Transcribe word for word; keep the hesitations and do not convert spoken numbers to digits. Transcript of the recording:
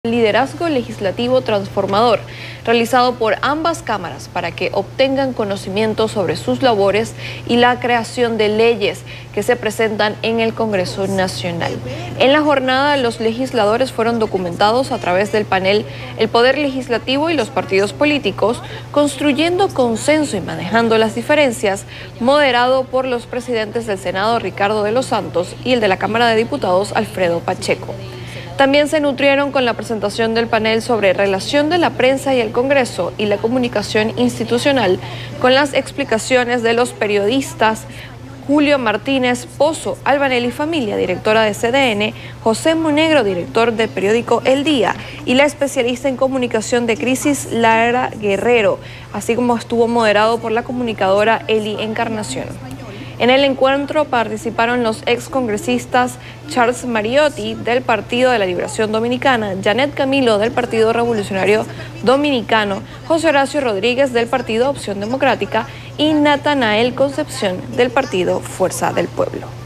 Liderazgo legislativo transformador, realizado por ambas cámaras para que obtengan conocimiento sobre sus labores y la creación de leyes que se presentan en el Congreso Nacional. En la jornada, los legisladores fueron documentados a través del panel El Poder Legislativo y los partidos políticos, construyendo consenso y manejando las diferencias, moderado por los presidentes del Senado, Ricardo de los Santos, y el de la Cámara de Diputados, Alfredo Pacheco. También se nutrieron con la presentación del panel sobre relación de la prensa y el Congreso y la comunicación institucional, con las explicaciones de los periodistas Julio Martínez Pozo, Albanelli Familia, directora de C D N, José Monegro, director del periódico El Día, y la especialista en comunicación de crisis Lara Guerrero, así como estuvo moderado por la comunicadora Eli Encarnación. En el encuentro participaron los excongresistas Charles Mariotti del Partido de la Liberación Dominicana, Janet Camilo del Partido Revolucionario Dominicano, José Horacio Rodríguez del Partido Opción Democrática y Natanael Concepción del Partido Fuerza del Pueblo.